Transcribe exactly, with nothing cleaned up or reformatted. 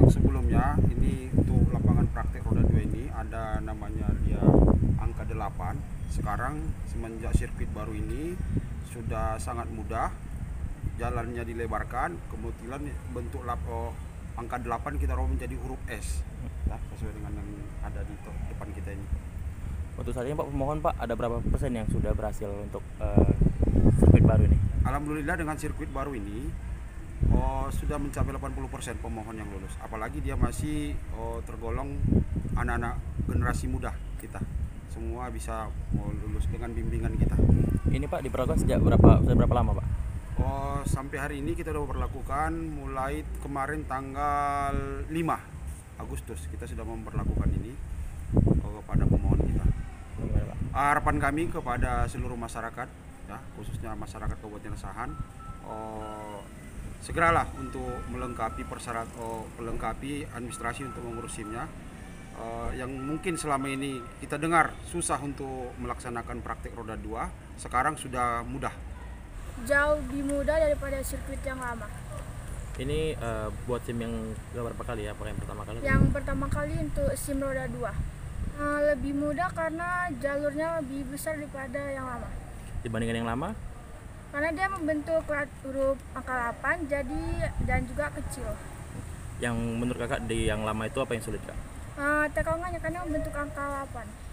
sebelumnya ini untuk lapangan praktek roda dua ini ada namanya dia angka delapan. Sekarang semenjak sirkuit baru ini sudah sangat mudah, jalannya dilebarkan, kemudian bentuk lapo angka delapan kita rubah menjadi huruf S ya, sesuai dengan yang ada di depan kita ini. Untuk saat ini Pak pemohon Pak, ada berapa persen yang sudah berhasil untuk uh, sirkuit baru ini? Alhamdulillah dengan sirkuit baru ini oh, sudah mencapai delapan puluh persen pemohon yang lulus. Apalagi dia masih oh, tergolong anak-anak generasi muda kita. Semua bisa oh, lulus dengan bimbingan kita. Ini Pak diberlakukan sejak berapa sudah berapa lama Pak? Oh, sampai hari ini kita sudah berlakukan mulai kemarin tanggal lima Agustus kita sudah memperlakukan ini oh, kepada pemohon kita. Harapan kami kepada seluruh masyarakat, ya, khususnya masyarakat Kabupaten Asahan, oh, segeralah untuk melengkapi persyarat, oh, melengkapi administrasi untuk mengurus SIM-nya. Uh, yang mungkin selama ini kita dengar susah untuk melaksanakan praktek roda dua, sekarang sudah mudah. Jauh lebih mudah daripada sirkuit yang lama. Ini uh, buat SIM yang berapa kali ya? Apa yang pertama kali? Yang pertama kali untuk SIM roda dua. Uh, lebih mudah karena jalurnya lebih besar daripada yang lama. Dibandingkan yang lama? Karena dia membentuk huruf angka delapan jadi dan juga kecil. Yang menurut kakak di yang lama itu apa yang sulit kak? Uh, tekangannya karena membentuk angka delapan.